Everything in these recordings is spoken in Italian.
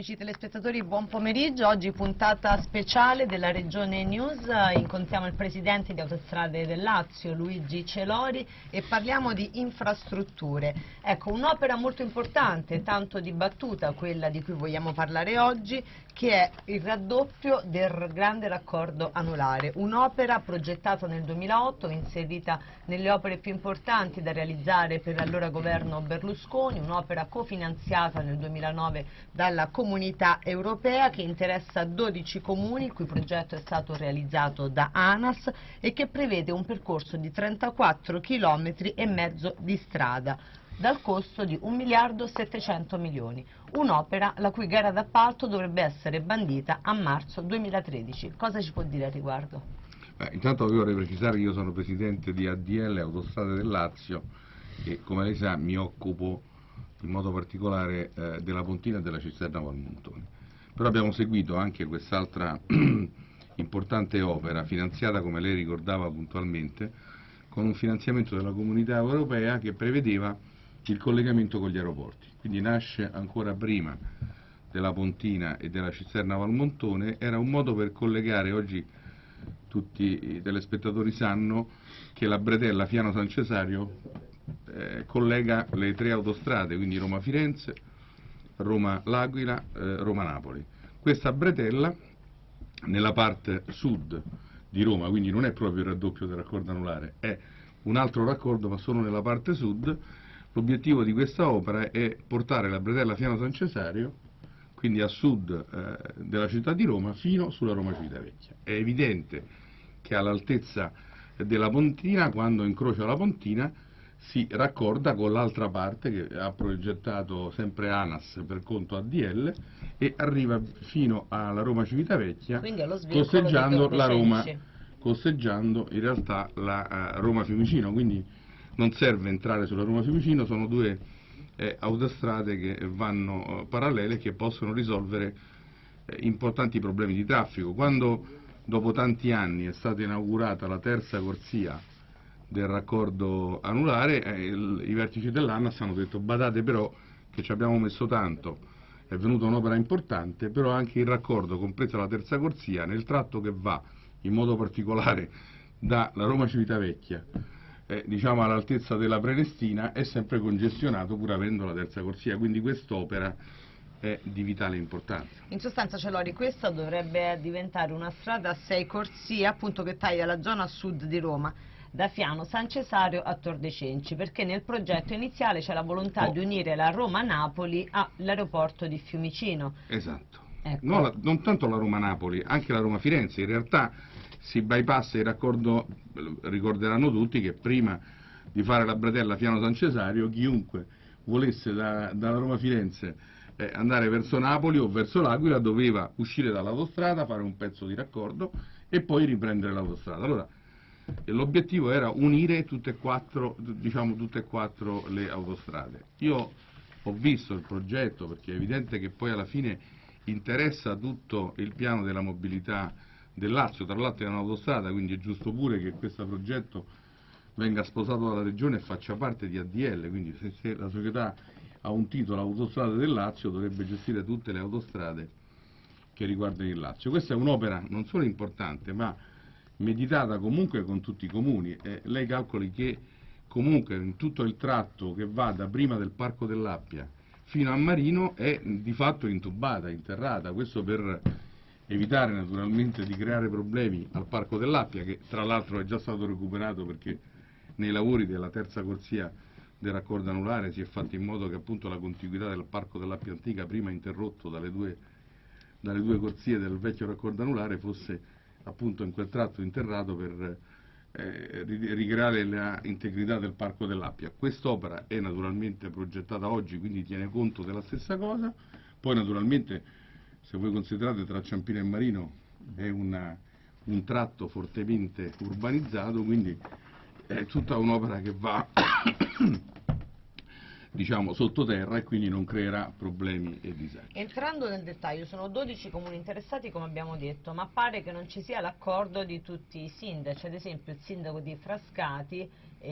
amici telespettatori, buon pomeriggio. Oggi puntata speciale della Regione News. Incontriamo il presidente di Autostrade del Lazio, Luigi Celori, e parliamo di infrastrutture. Ecco, un'opera molto importante, tanto dibattuta, quella di cui vogliamo parlare oggi, che è il raddoppio del grande raccordo anulare. Un'opera progettata nel 2008, inserita nelle opere più importanti da realizzare per l'allora governo Berlusconi, un'opera cofinanziata nel 2009 dalla Comunità Europea, che interessa 12 comuni, il cui progetto è stato realizzato da ANAS e che prevede un percorso di 34 km e mezzo di strada, dal costo di 1.700 milioni. Un'opera la cui gara d'appalto dovrebbe essere bandita a marzo 2013. Cosa ci può dire al riguardo? Intanto io vorrei precisare che io sono presidente di ADL, Autostrade del Lazio, e come lei sa mi occupo in modo particolare della Pontina e della Cisterna Valmontone. Però abbiamo seguito anche quest'altra importante opera, finanziata, come lei ricordava puntualmente, con un finanziamento della Comunità Europea che prevedeva il collegamento con gli aeroporti. Quindi nasce ancora prima della Pontina e della Cisterna Valmontone, era un modo per collegare. Oggi tutti i telespettatori sanno che la bretella Fiano San Cesario collega le tre autostrade, quindi Roma-Firenze, Roma-L'Aquila, Roma-Napoli. Questa bretella nella parte sud di Roma, quindi non è proprio il raddoppio del raccordo anulare, è un altro raccordo ma solo nella parte sud. L'obiettivo di questa opera è portare la bretella Fiano San Cesario, quindi a sud della città di Roma, fino sulla Roma-Civitavecchia. È evidente che all'altezza della Pontina, quando incrocia la Pontina, si raccorda con l'altra parte che ha progettato sempre ANAS per conto ADL e arriva fino alla Roma-Civitavecchia, costeggiando la Roma, costeggiando in realtà la Roma-Fiumicino. Quindi non serve entrare sulla Roma-Fiumicino, sono due autostrade che vanno parallele e che possono risolvere importanti problemi di traffico. Quando dopo tanti anni è stata inaugurata la terza corsia del raccordo anulare, i vertici dell'ANAS hanno detto: badate però che ci abbiamo messo tanto, è venuta un'opera importante, però anche il raccordo, compresa la terza corsia, nel tratto che va in modo particolare dalla Roma-Civitavecchia diciamo all'altezza della Prenestina, è sempre congestionato pur avendo la terza corsia. Quindi quest'opera è di vitale importanza. In sostanza, Celori, questa dovrebbe diventare una strada a 6 corsie, appunto, che taglia la zona sud di Roma, da Fiano San Cesario a Tor de Cenci, perché nel progetto iniziale c'è la volontà di unire la Roma-Napoli all'aeroporto di Fiumicino. Esatto. Ecco. No, non tanto la Roma-Napoli, anche la Roma-Firenze. In realtà si bypassa il raccordo. Ricorderanno tutti che prima di fare la bretella Fiano San Cesario, chiunque volesse dalla Roma-Firenze andare verso Napoli o verso L'Aquila doveva uscire dall'autostrada, fare un pezzo di raccordo e poi riprendere l'autostrada. Allora, l'obiettivo era unire tutte e quattro le autostrade. Io ho visto il progetto, perché è evidente che poi alla fine interessa tutto il piano della mobilità del Lazio. Tra l'altro è un'autostrada, quindi è giusto pure che questo progetto venga sposato dalla Regione e faccia parte di ADL, quindi se la società ha un titolo Autostrade del Lazio dovrebbe gestire tutte le autostrade che riguardano il Lazio. Questa è un'opera non solo importante, ma meditata comunque con tutti i comuni. Lei calcoli che comunque in tutto il tratto che va da prima del Parco dell'Appia fino a Marino è di fatto intubata, interrata. Questo per evitare naturalmente di creare problemi al Parco dell'Appia, che tra l'altro è già stato recuperato perché nei lavori della terza corsia del raccordo anulare si è fatto in modo che appunto la contiguità del Parco dell'Appia Antica, prima interrotto dalle due corsie del vecchio raccordo anulare, fosse appunto in quel tratto interrato per ricreare l'integrità del Parco dell'Appia. Quest'opera è naturalmente progettata oggi, quindi tiene conto della stessa cosa. Poi naturalmente, se voi considerate, tra Ciampino e Marino è un tratto fortemente urbanizzato, quindi è tutta un'opera che va diciamo sottoterra, e quindi non creerà problemi e disagi. Entrando nel dettaglio, sono 12 comuni interessati come abbiamo detto, ma pare che non ci sia l'accordo di tutti i sindaci. Ad esempio il sindaco di Frascati,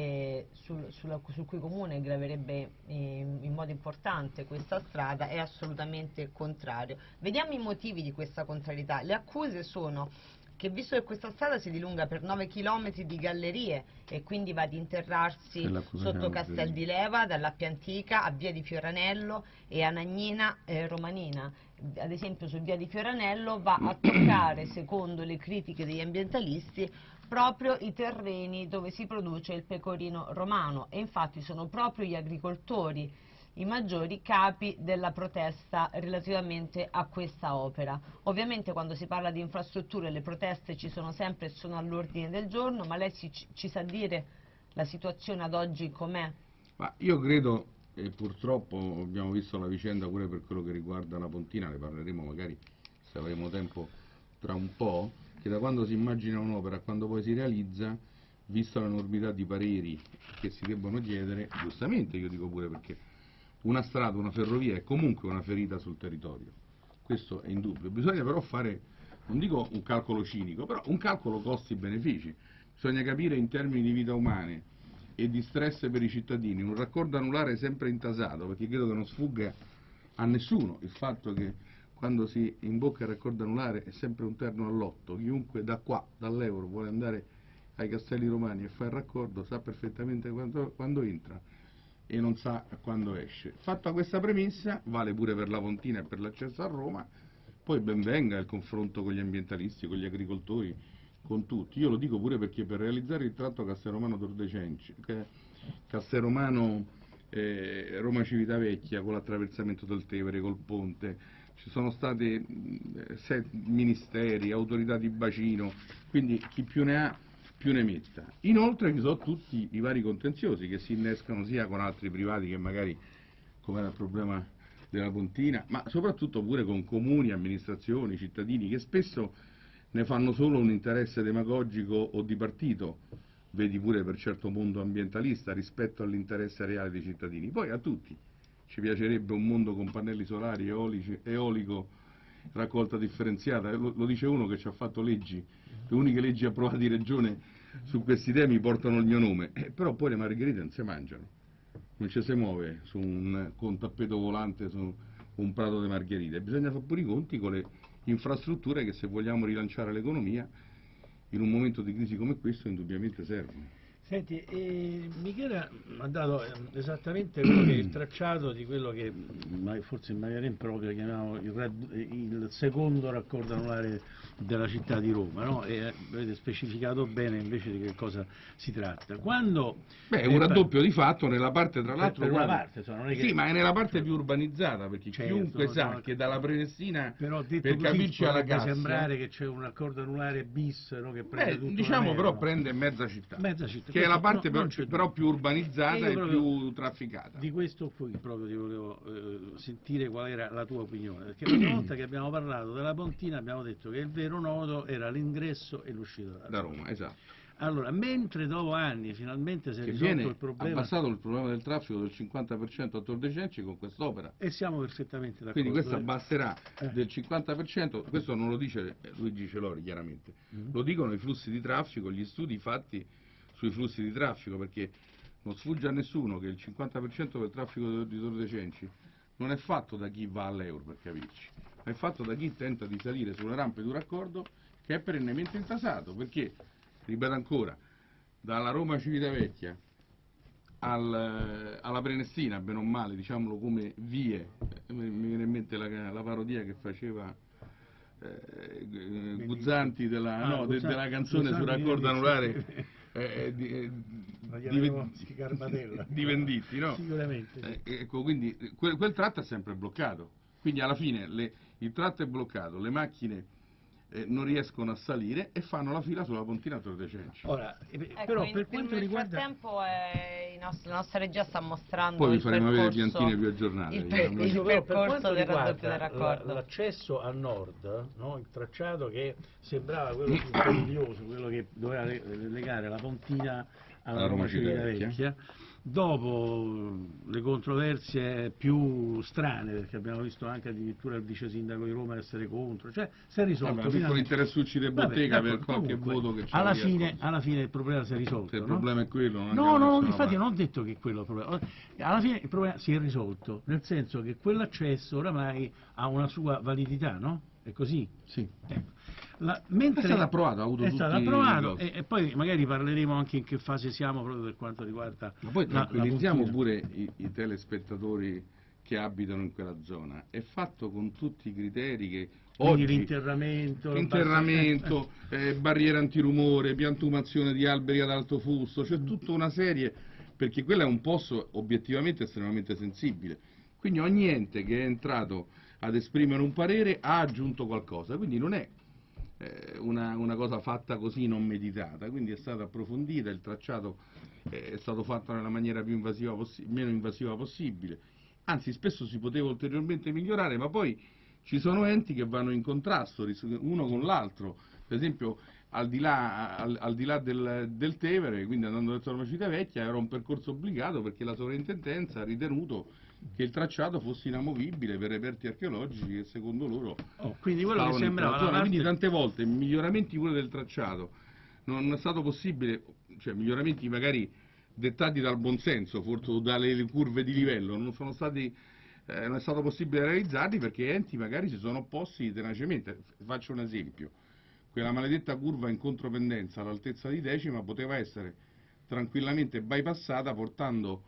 sul cui comune graverebbe in modo importante questa strada, è assolutamente contrario. Vediamo i motivi di questa contrarietà. Le accuse sono che, visto che questa strada si dilunga per 9 km di gallerie e quindi va ad interrarsi sotto Castel di Leva, dall'Appia Antica a Via di Fioranello e a Nagnina Romanina, ad esempio su Via di Fioranello va a toccare, secondo le critiche degli ambientalisti, proprio i terreni dove si produce il pecorino romano, e infatti sono proprio gli agricoltori i maggiori capi della protesta relativamente a questa opera. Ovviamente quando si parla di infrastrutture le proteste ci sono sempre e sono all'ordine del giorno, ma lei ci sa dire la situazione ad oggi com'è? Ma io credo, e purtroppo abbiamo visto la vicenda pure per quello che riguarda la Pontina, ne parleremo magari se avremo tempo tra un po', che da quando si immagina un'opera a quando poi si realizza, vista l'enormità di pareri che si debbono chiedere, giustamente io dico pure, perché una strada, una ferrovia è comunque una ferita sul territorio, questo è indubbio. Bisogna però fare, non dico un calcolo cinico, però un calcolo costi-benefici. Bisogna capire in termini di vita umane e di stress per i cittadini, un raccordo anulare sempre intasato, perché credo che non sfugga a nessuno il fatto che quando si imbocca il raccordo anulare è sempre un terno all'otto. Chiunque da qua, dall'Euro, vuole andare ai Castelli Romani e fare il raccordo sa perfettamente quando entra e non sa quando esce. Fatta questa premessa, vale pure per la Pontina e per l'accesso a Roma, poi ben venga il confronto con gli ambientalisti, con gli agricoltori, con tutti. Io lo dico pure perché per realizzare il tratto Castelromano-Tordecenci, Castelromano Roma Civitavecchia, con l'attraversamento del Tevere, col ponte, ci sono stati 7 ministeri, autorità di bacino, quindi chi più ne ha più ne metta. Inoltre ci sono tutti i vari contenziosi che si innescano sia con altri privati che magari, come era il problema della Pontina, ma soprattutto pure con comuni, amministrazioni, cittadini che spesso ne fanno solo un interesse demagogico o di partito, vedi pure per certo mondo ambientalista, rispetto all'interesse reale dei cittadini. Poi a tutti ci piacerebbe un mondo con pannelli solari, eolico, raccolta differenziata, lo dice uno che ci ha fatto leggi, le uniche leggi approvate di regione su questi temi portano il mio nome, però poi le margherite non si mangiano, non ci si muove con un tappeto volante su un prato di margherite, bisogna fare pure i conti con le infrastrutture che, se vogliamo rilanciare l'economia in un momento di crisi come questo, indubbiamente servono. Senti, Michela ha dato esattamente quello che è il tracciato di quello che forse in maniera impropria chiamiamo il secondo raccordo anulare della città di Roma, no? E avete specificato bene invece di che cosa si tratta. Quando Beh, è un raddoppio di fatto nella parte, tra l'altro, per una parte, insomma, non è che... Sì, ma è nella parte più urbanizzata, perché certo, chiunque sa che dalla Prenestina, però detto per così, capirci alla potrebbe Cassia, sembrare che c'è un raccordo anulare bis, no, che prende tutto diciamo però no? prende mezza città, Città, che è la parte però più e urbanizzata e più trafficata. Di questo poi proprio ti volevo sentire qual era la tua opinione, perché l'ultima volta che abbiamo parlato della Pontina abbiamo detto che il vero nodo era l'ingresso e l'uscita da Roma, esatto. Allora, mentre dopo anni finalmente si è che risolto viene il problema, abbassato il problema del traffico del 50% a Tordecenci con quest'opera, e siamo perfettamente d'accordo. quindi questo abbasserà del 50%, questo non lo dice Luigi Celori chiaramente, lo dicono i flussi di traffico, gli studi fatti sui flussi di traffico, perché non sfugge a nessuno che il 50% del traffico di Tordecenci non è fatto da chi va all'Euro, per capirci, ma è fatto da chi tenta di salire sulle rampe di un raccordo che è perennemente intasato, perché, ripeto ancora, dalla Roma Civitavecchia alla Prenestina, bene o male, diciamolo come vie, mi viene in mente la parodia che faceva Guzzanti della canzone sul raccordo anulare di Venditti, no? Sicuramente. Ecco, quindi quel tratto è sempre bloccato, quindi alla fine il tratto è bloccato, le macchine non riescono a salire e fanno la fila sulla Pontina Tordecenci. Ora, Ecco, però per quanto nel riguarda... frattempo la nostra regia sta mostrando Poi vi il faremo vedere percorso, piantine più aggiornate. il per percorso quanto del raddoppio riguarda del raccordo. l'accesso a nord, no? Il tracciato che sembrava quello più periglioso, quello che doveva legare la Pontina alla Roma Civitavecchia, dopo le controversie più strane, perché abbiamo visto anche addirittura il vice sindaco di Roma essere contro, cioè si è risolto. Piccoli interessucci di bottega per qualche comunque, voto che c'è. Alla fine il problema si è risolto. Se il problema è quello, non no, andiamo da infatti parte. non ho detto che quello è il problema. Alla fine il problema si è risolto, nel senso che quell'accesso oramai ha una sua validità, no? È così? Sì. Ecco. Mentre È stato approvato, ha avuto è stato approvato tutti e poi magari parleremo anche in che fase siamo proprio per quanto riguarda Ma poi la tranquillizziamo puntina. pure i telespettatori che abitano in quella zona. È fatto con tutti i criteri che Quindi oggi l'interramento, barriera antirumore, piantumazione di alberi ad alto fusto, c'è tutta una serie, perché quello è un posto obiettivamente estremamente sensibile. Quindi ogni ente che è entrato ad esprimere un parere ha aggiunto qualcosa, quindi non è una cosa fatta così non meditata, quindi è stata approfondita, il tracciato è stato fatto nella maniera più meno invasiva possibile, anzi spesso si poteva ulteriormente migliorare, ma poi ci sono enti che vanno in contrasto uno con l'altro, per esempio al di là del Tevere, quindi andando verso la Civitavecchia, era un percorso obbligato perché la sovrintendenza ha ritenuto che il tracciato fosse inamovibile per reperti archeologici che secondo loro quindi quello che stavano in quella sembrava zona. la Quindi parte... tante volte miglioramenti pure del tracciato non è stato possibile, cioè miglioramenti magari dettati dal buonsenso, forse dalle curve di livello, non è stato possibile realizzarli perché enti magari si sono opposti tenacemente. Faccio un esempio: quella maledetta curva in contropendenza all'altezza di Decima poteva essere tranquillamente bypassata portando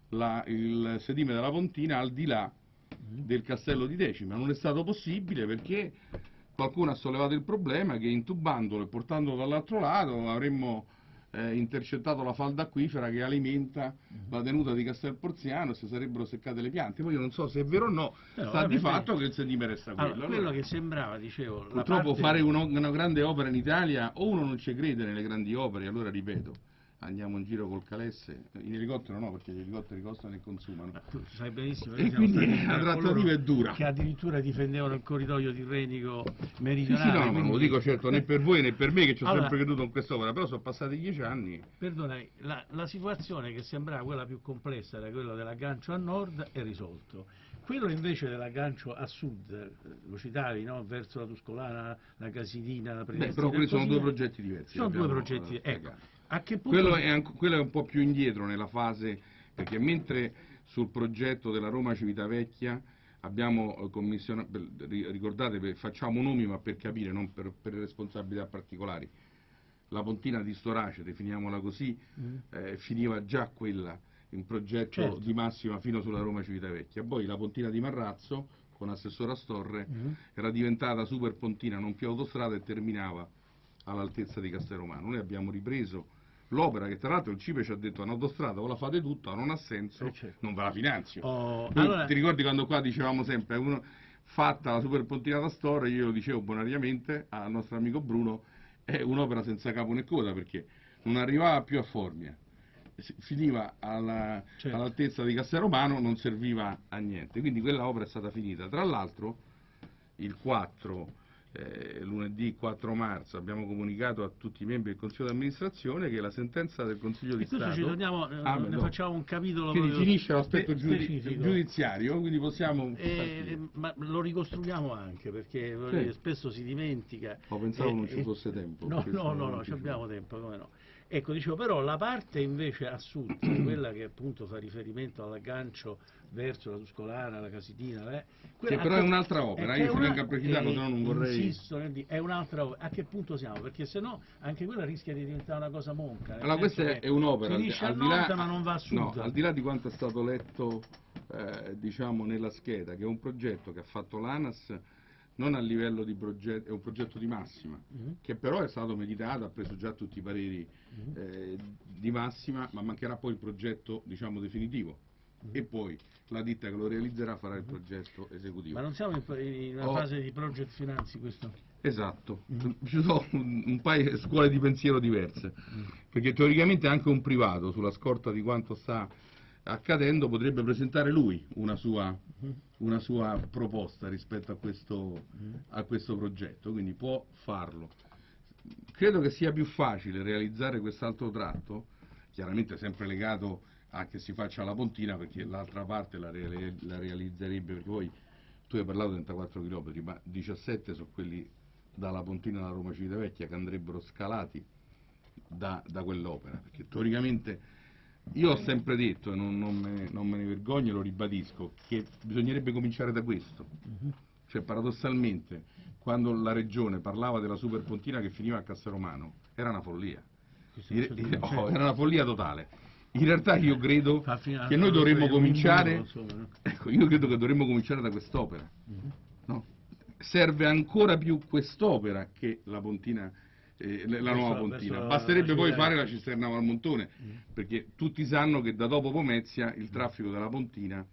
il sedime della Pontina al di là del castello di Decima. Non è stato possibile perché qualcuno ha sollevato il problema che intubandolo e portandolo dall'altro lato avremmo intercettato la falda acquifera che alimenta la tenuta di Castel Porziano e si sarebbero seccate le piante. Poi io non so se è vero o no, sta di fatto che il sedime resta quello. Quello che sembrava, dicevo, purtroppo fare una grande opera in Italia, o uno non ci crede nelle grandi opere, allora ripeto, andiamo in giro col calesse, in elicottero no, perché gli elicotteri costano e consumano. Tu sai benissimo E quindi la trattativa è dura. Che addirittura difendevano il corridoio tirrenico Sì, meridionale. no, quindi... non lo dico certo né per voi né per me che ci ho Allora, sempre creduto in quest'opera, però sono passati 10 anni. Perdonami, la situazione che sembrava quella più complessa era quella dell'aggancio a nord è risolto. Quello invece dell'aggancio a sud, lo citavi, no? Verso la Tuscolana, la Casilina, la Prenestina. Però quelli sono due progetti diversi. Sono due progetti, ecco. A che punto... quello è un po' più indietro nella fase, perché mentre sul progetto della Roma Civitavecchia abbiamo commissionato, ricordate, facciamo nomi ma per capire, non per responsabilità particolari, la Pontina di Storace, definiamola così, finiva già quella in progetto di massima fino sulla Roma Civitavecchia, poi la Pontina di Marrazzo con assessore Astorre era diventata super pontina, non più autostrada, e terminava all'altezza di Castelromano. Noi abbiamo ripreso l'opera che tra l'altro il CIPE ci ha detto: un'autostrada o la fate tutta, non ha senso, non ve la finanzio. Allora... Ti ricordi quando qua dicevamo sempre fatta la super pontina da Astorre, io lo dicevo bonariamente al nostro amico Bruno, è un'opera senza capo né coda perché non arrivava più a Formia, finiva all'altezza di Castelromano, non serviva a niente, quindi quella opera è stata finita. Tra l'altro il 4 lunedì 4 marzo abbiamo comunicato a tutti i membri del Consiglio di amministrazione che la sentenza del Consiglio di Stato... ci torniamo, ne facciamo un capitolo... Quindi finisce l'aspetto giudiziario, quindi possiamo... ma lo ricostruiamo anche, perché spesso si dimentica... Pensavo non ci fosse tempo. No, abbiamo tempo, come no. Ecco, dicevo, però la parte invece a sud, quella che appunto fa riferimento all'aggancio verso la Tuscolana, la Casilina, che però è un'altra opera, io se vengo a precisarlo, se no non vorrei... Insisto, è un'altra opera. A che punto siamo? Perché se no anche quella rischia di diventare una cosa monca. Allora questa è un'opera, finisce a nord ma non va a sud. No, al di là di quanto è stato letto diciamo nella scheda, che è un progetto che ha fatto l'ANAS non a livello di progetto, è un progetto di massima, che però è stato meditato, ha preso già tutti i pareri di massima, ma mancherà poi il progetto, diciamo, definitivo, e poi la ditta che lo realizzerà farà il progetto esecutivo. Ma non siamo in una fase di project finance questo? Esatto, ci sono un paio di scuole di pensiero diverse, perché teoricamente anche un privato, sulla scorta di quanto sta accadendo, potrebbe presentare lui una sua proposta rispetto a questo progetto, quindi può farlo. Credo che sia più facile realizzare quest'altro tratto, chiaramente sempre legato a che si faccia la pontina, perché l'altra parte la realizzerebbe, perché poi tu hai parlato di 34 km, ma 17 sono quelli dalla pontina alla Roma Civitavecchia che andrebbero scalati da quell'opera, perché teoricamente io ho sempre detto, e non me ne vergogno, lo ribadisco, che bisognerebbe cominciare da questo. Cioè, paradossalmente, quando la Regione parlava della superpontina che finiva a Castelromano, era una follia. Era una follia totale. In realtà io credo che noi dovremmo cominciare, ecco, io credo che dovremmo cominciare da quest'opera. No? Serve ancora più quest'opera che la pontina, la nuova pontina. Basterebbe poi fare la cisterna Valmontone, perché tutti sanno che da dopo Pomezia il traffico della pontina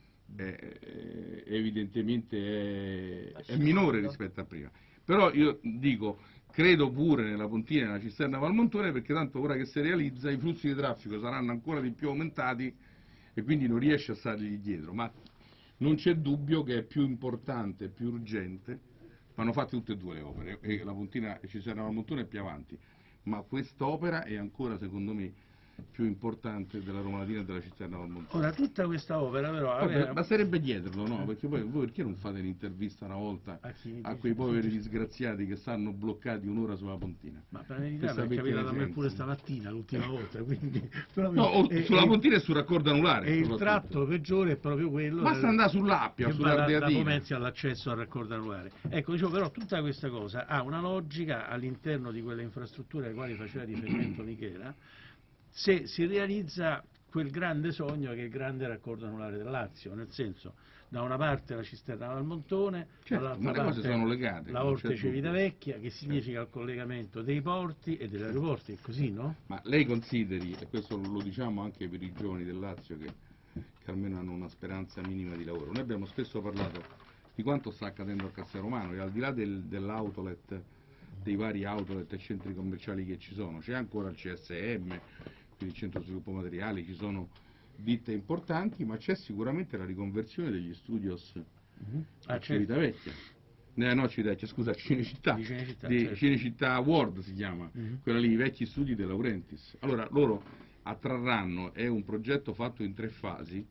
evidentemente è minore rispetto a prima. Però io dico, credo pure nella pontina e nella cisterna Valmontone, perché tanto ora che si realizza i flussi di traffico saranno ancora di più aumentati e quindi non riesce a stargli dietro, ma non c'è dubbio che è più importante, più urgente. Vanno fatte tutte e due le opere, e la pontina e cisterna Valmontone è più avanti, ma quest'opera è ancora, secondo me, più importante della Roma Latina e della cisterna Valmontone. Ora, tutta questa opera però basterebbe chiederlo, no? Perché poi voi perché non fate l'intervista una volta a quei poveri disgraziati che stanno bloccati un'ora sulla pontina? Ma per la verità mi è capitato a me pure stamattina, l'ultima volta, quindi no, sulla pontina e sul raccordo anulare. E il tratto peggiore è proprio quello. Basta andare sull'Appia, sull'Ardeatina. Da Pomezia all'accesso al raccordo anulare. Ecco, dicevo, però tutta questa cosa ha una logica all'interno di quelle infrastrutture alle quali faceva riferimento Michela, se si realizza quel grande sogno che è il grande raccordo anulare del Lazio, nel senso, da una parte la cisterna Valmontone, dall'altra parte sono legate, la Orte Civitavecchia, che significa il collegamento dei porti e degli aeroporti, è così, no? Ma lei consideri, e questo lo diciamo anche per i giovani del Lazio che almeno hanno una speranza minima di lavoro, noi abbiamo spesso parlato di quanto sta accadendo a Castelromano, e al di là dell'outlet, dei vari outlet e centri commerciali che ci sono, c'è ancora il CSM, quindi il Centro Sviluppo Materiali, ci sono ditte importanti, ma c'è sicuramente la riconversione degli studios a Civitavecchia. No, Civitavecchia, scusa, Cinecittà, certo. Cinecittà World si chiama, quella lì, i vecchi studi De Laurentiis. Allora, loro attrarranno, è un progetto fatto in 3 fasi,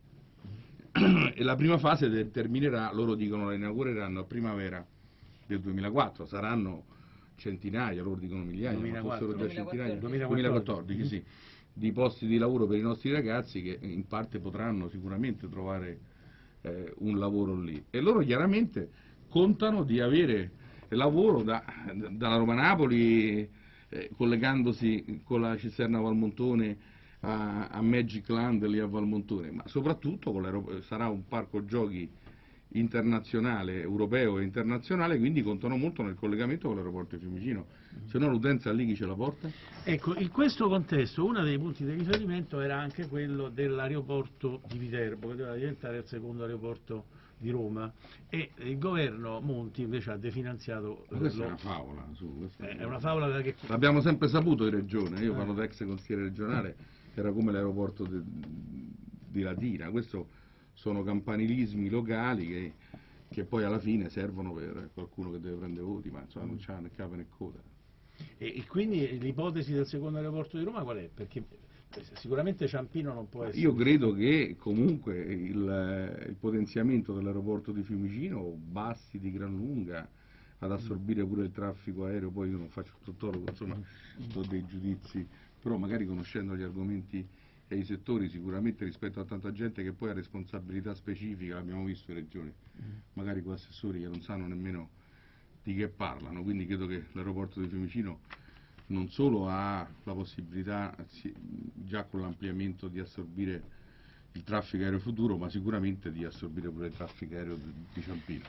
e la prima fase terminerà, loro dicono la inaugureranno a primavera del 2004, saranno centinaia, loro dicono migliaia, ma fossero già centinaia, 2014 sì, di posti di lavoro per i nostri ragazzi che in parte potranno sicuramente trovare un lavoro lì, e loro chiaramente contano di avere lavoro dalla Roma-Napoli, collegandosi con la cisterna Valmontone a Magic Land lì a Valmontone, ma soprattutto sarà un parco giochi internazionale, europeo e internazionale, quindi contano molto nel collegamento con l'aeroporto di Fiumicino, se no l'utenza lì chi ce la porta? Ecco, in questo contesto uno dei punti di riferimento era anche quello dell'aeroporto di Viterbo, che doveva diventare il secondo aeroporto di Roma, e il governo Monti invece ha definanziato. Ma questa è una favola, è una favola che l'abbiamo sempre saputo in regione, io parlo da ex consigliere regionale, era come l'aeroporto di Latina, questo sono campanilismi locali che poi alla fine servono per qualcuno che deve prendere voti, ma insomma non c'ha né capo né coda. E quindi l'ipotesi del secondo aeroporto di Roma qual è? Perché sicuramente Ciampino non può essere. Io credo che comunque il potenziamento dell'aeroporto di Fiumicino basti di gran lunga ad assorbire pure il traffico aereo, poi io non faccio tuttologo, insomma, do dei giudizi, però magari conoscendo gli argomenti e i settori, sicuramente rispetto a tanta gente che poi ha responsabilità specifica, l'abbiamo visto in regione, magari con assessori che non sanno nemmeno di che parlano, quindi credo che l'aeroporto di Fiumicino non solo ha la possibilità, già con l'ampliamento, di assorbire il traffico aereo futuro, ma sicuramente di assorbire pure il traffico aereo di Ciampino.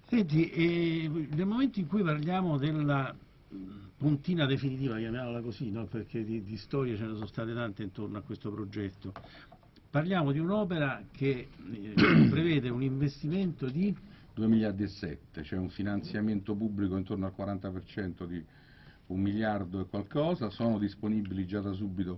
Senti, nel momento in cui parliamo della puntina definitiva, chiamiamola così, no? Perché di storie ce ne sono state tante intorno a questo progetto, parliamo di un'opera che prevede un investimento di 2 miliardi e 7, c'è un finanziamento pubblico intorno al 40% di 1 miliardo e qualcosa, sono disponibili già da subito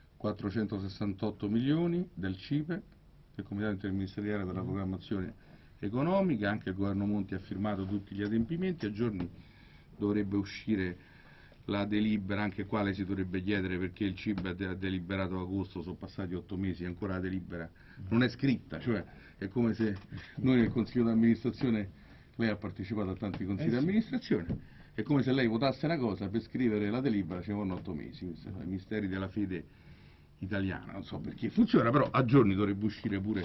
468 milioni del CIPE, del Comitato Interministeriale per la Programmazione Economica, anche il governo Monti ha firmato tutti gli adempimenti, a giorni dovrebbe uscire la delibera, anche qua lei si dovrebbe chiedere perché il CIB ha deliberato ad agosto, sono passati 8 mesi, ancora la delibera non è scritta, cioè è come se noi nel Consiglio d'amministrazione, lei ha partecipato a tanti consigli di amministrazione, è come se lei votasse una cosa, per scrivere la delibera ci vogliono 8 mesi, questi sono i misteri della fede italiana, non so perché funziona, però a giorni dovrebbe uscire pure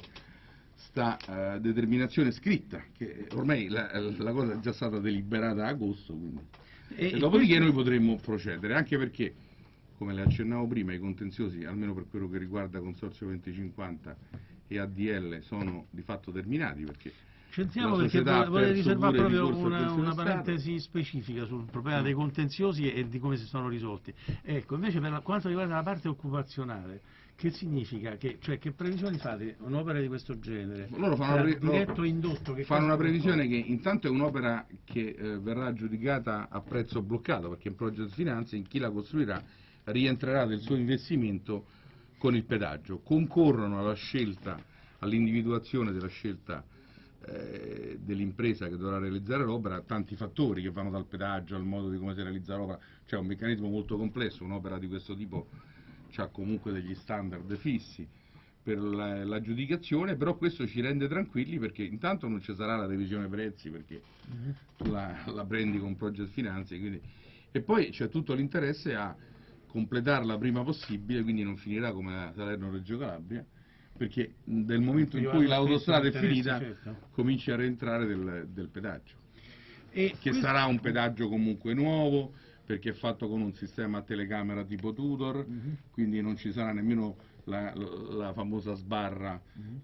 sta determinazione scritta, che ormai la cosa è già stata deliberata a agosto, quindi. E dopodiché noi potremmo procedere, anche perché, come le accennavo prima, i contenziosi, almeno per quello che riguarda Consorzio 2050 e ADL, sono di fatto terminati, perché Sentiamo, la perché società vorrei riservare proprio ricorso al Consiglio una di Stato. parentesi specifica sul problema dei contenziosi e di come si sono risolti. Ecco, invece per quanto riguarda la parte occupazionale, che significa? Cioè, che previsioni fate? Un'opera di questo genere? Loro fanno diretto o indotto? fanno una previsione che intanto è un'opera che verrà aggiudicata a prezzo bloccato, perché in Project Financing chi la costruirà rientrerà del suo investimento con il pedaggio. Concorrono alla scelta, all'individuazione della scelta dell'impresa che dovrà realizzare l'opera tanti fattori che vanno dal pedaggio al modo di come si realizza l'opera, cioè un meccanismo molto complesso. Un'opera di questo tipo ha comunque degli standard fissi per l'aggiudicazione, però questo ci rende tranquilli perché intanto non ci sarà la revisione prezzi, perché tu la prendi con Project Financing, quindi, e poi c'è tutto l'interesse a completarla prima possibile, quindi non finirà come la Salerno-Reggio Calabria, perché nel momento in cui l'autostrada è finita cominci a rientrare del pedaggio, che sarà un pedaggio comunque nuovo, perché è fatto con un sistema a telecamera tipo Tudor, quindi non ci sarà nemmeno la famosa sbarra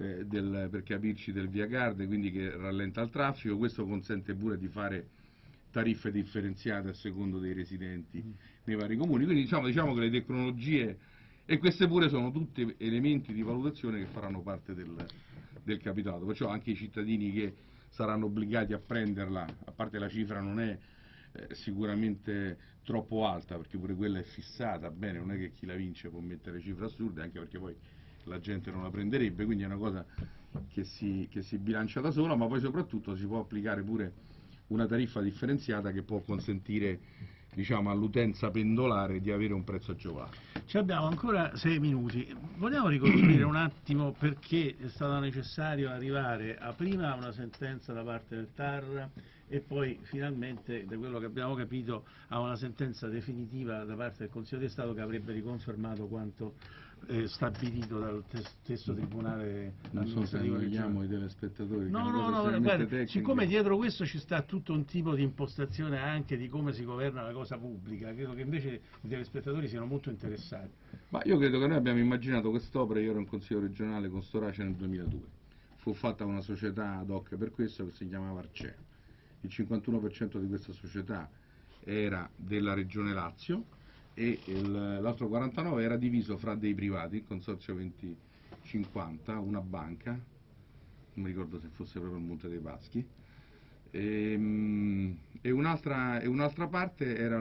per capirci del Via Garde, quindi che rallenta il traffico. Questo consente pure di fare tariffe differenziate a secondo dei residenti nei vari comuni, quindi diciamo che le tecnologie, e queste pure sono tutti elementi di valutazione che faranno parte del capitolato, perciò anche i cittadini che saranno obbligati a prenderla, a parte la cifra non è sicuramente troppo alta, perché pure quella è fissata, bene, non è che chi la vince può mettere cifre assurde, anche perché poi la gente non la prenderebbe, quindi è una cosa che si bilancia da sola, ma poi soprattutto si può applicare pure una tariffa differenziata che può consentire, diciamo, all'utenza pendolare di avere un prezzo agevolato. Ci abbiamo ancora 6 minuti, vogliamo ricostruire un attimo perché è stato necessario arrivare a prima una sentenza da parte del TAR e poi finalmente, da quello che abbiamo capito, a una sentenza definitiva da parte del Consiglio di Stato che avrebbe riconfermato quanto stabilito dal stesso Tribunale amministrativo. Non so se annoiamo i telespettatori. No, guarda, siccome dietro questo ci sta tutto un tipo di impostazione anche di come si governa la cosa pubblica, credo che invece i telespettatori siano molto interessati. Ma io credo che noi abbiamo immaginato quest'opera, io ero in Consiglio regionale con Storace nel 2002, fu fatta una società ad hoc per questo che si chiamava Arcea. Il 51% di questa società era della Regione Lazio e l'altro 49% era diviso fra dei privati, il Consorzio 2050, una banca, non mi ricordo se fosse proprio il Monte dei Paschi, e un'altra parte era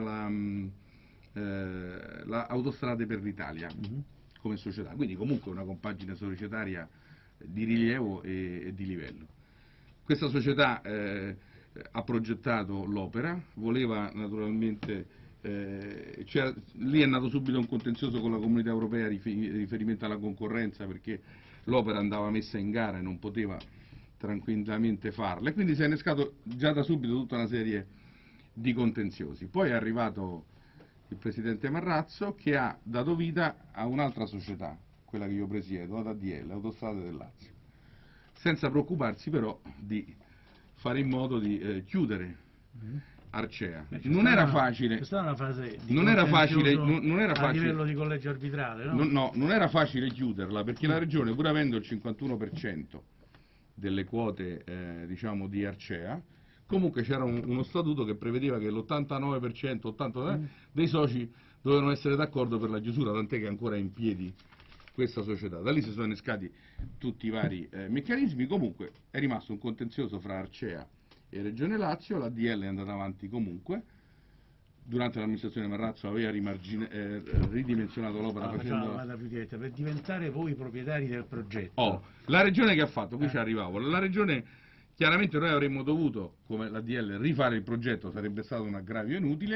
la Autostrade per l'Italia come società, quindi comunque una compagine societaria di rilievo e di livello. Questa società ha progettato l'opera, voleva naturalmente, lì è nato subito un contenzioso con la Comunità Europea riferimento alla concorrenza, perché l'opera andava messa in gara e non poteva tranquillamente farla, e quindi si è innescato già da subito tutta una serie di contenziosi. Poi è arrivato il presidente Marrazzo che ha dato vita a un'altra società, quella che io presiedo, ad ADL, Autostrade del Lazio, senza preoccuparsi però di fare in modo di chiudere Arcea. Non era facile. Questa è una fase di non era facile a livello di collegio arbitrale, no? No, non era facile chiuderla, perché la Regione, pur avendo il 51% delle quote diciamo di Arcea, comunque c'era uno statuto che prevedeva che l'89%, 80% dei soci dovevano essere d'accordo per la chiusura, tant'è che ancora è in piedi questa società. Da lì si sono innescati tutti i vari meccanismi. Comunque è rimasto un contenzioso fra Arcea e Regione Lazio, la DL è andata avanti comunque, durante l'amministrazione Marrazzo aveva ridimensionato l'opera facendo più diretta, per diventare voi proprietari del progetto. La Regione che ha fatto? Qui ci arrivavo. La Regione, chiaramente noi avremmo dovuto, come la DL, rifare il progetto, sarebbe stato un aggravio inutile,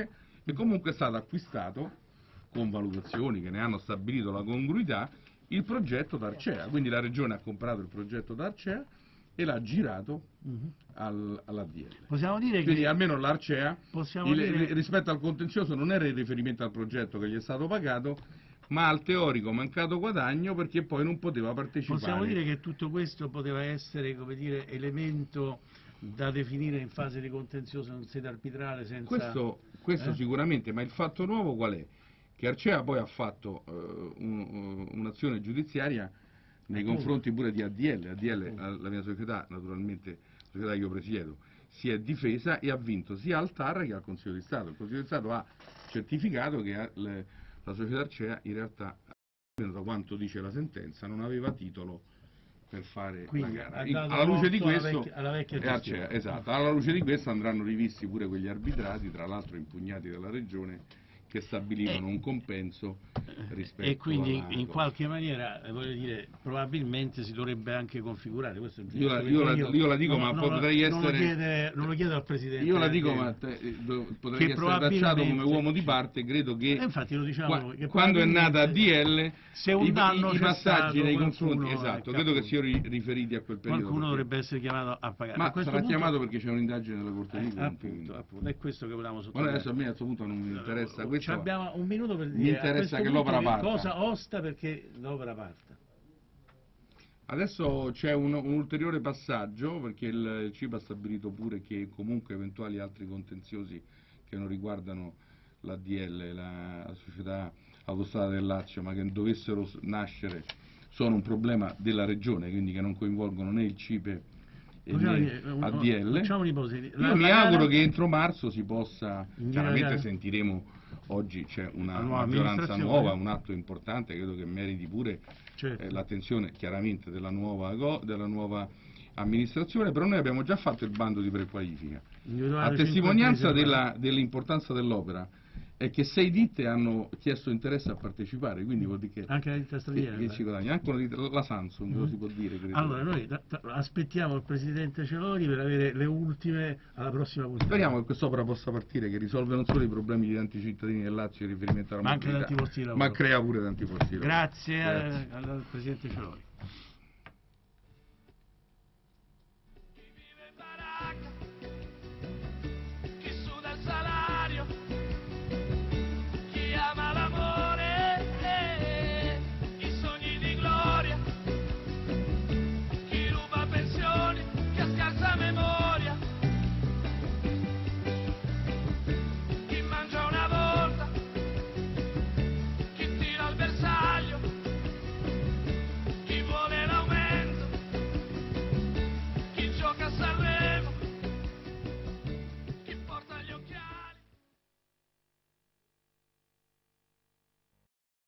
e comunque è stato acquistato con valutazioni che ne hanno stabilito la congruità il progetto d'Arcea, quindi la Regione ha comprato il progetto d'Arcea e l'ha girato all'ADL. Possiamo dire Quindi che almeno l'Arcea rispetto al contenzioso non era in riferimento al progetto che gli è stato pagato, ma al teorico mancato guadagno, perché poi non poteva partecipare. possiamo dire che tutto questo poteva essere, come dire, elemento da definire in fase di contenzioso in sede arbitrale senza... Questo sicuramente, ma il fatto nuovo qual è? Che Arcea poi ha fatto un'azione giudiziaria nei confronti pure di ADL. ADL, la mia società, naturalmente, la società che io presiedo, si è difesa e ha vinto sia al TAR che al Consiglio di Stato. Il Consiglio di Stato ha certificato che la società Arcea in realtà, almeno da quanto dice la sentenza, non aveva titolo per fare Quindi, la gara. alla Luce di vecchia questo, gestione. esatto, alla luce di questo andranno rivisti pure quegli arbitrati, tra l'altro impugnati dalla Regione, che stabilivano un compenso rispetto e quindi in cosa. qualche maniera, voglio dire, probabilmente si dovrebbe anche configurare. Questo è un io la dico, ma potrei essere... Non lo chiedo al Presidente. Io la dico, ma potrei essere tacciato come uomo di parte. Credo che infatti lo diciamo, che quando è nata ADL se un danno i passaggi nei confronti, qualcuno, esatto, credo che siano riferiti a quel periodo. Qualcuno dovrebbe essere chiamato a pagare. Ma sarà chiamato perché c'è un'indagine della Corte dei Conti. Appunto, è questo che volevamo Ma sottolineare. adesso a me a questo punto non mi interessa questo. Abbiamo un minuto per dire mi interessa che l'opera parta. Cosa osta perché l'opera parta. Adesso c'è un ulteriore passaggio, perché il CIPE ha stabilito pure che comunque eventuali altri contenziosi che non riguardano l'ADL, la società Autostrada del Lazio, ma che dovessero nascere, sono un problema della Regione, quindi che non coinvolgono né il CIPE né ADL. Io mi auguro che entro marzo si possa, chiaramente sentiremo, oggi c'è una maggioranza nuova, un atto importante, credo che meriti pure l'attenzione chiaramente della nuova amministrazione, però noi abbiamo già fatto il bando di prequalifica. A testimonianza dell'importanza dell'opera è che 6 ditte hanno chiesto interesse a partecipare, quindi vuol dire che anche la ditta straniera, che ci guadagna, anche la Samsung, lo si può dire, credo. Allora noi aspettiamo il Presidente Celori per avere le ultime alla prossima puntata. Speriamo che quest'opera possa partire, che risolve non solo i problemi di tanti cittadini del Lazio in riferimento alla mobilità, ma crea pure tanti posti di lavoro. Grazie. Al Presidente Celori.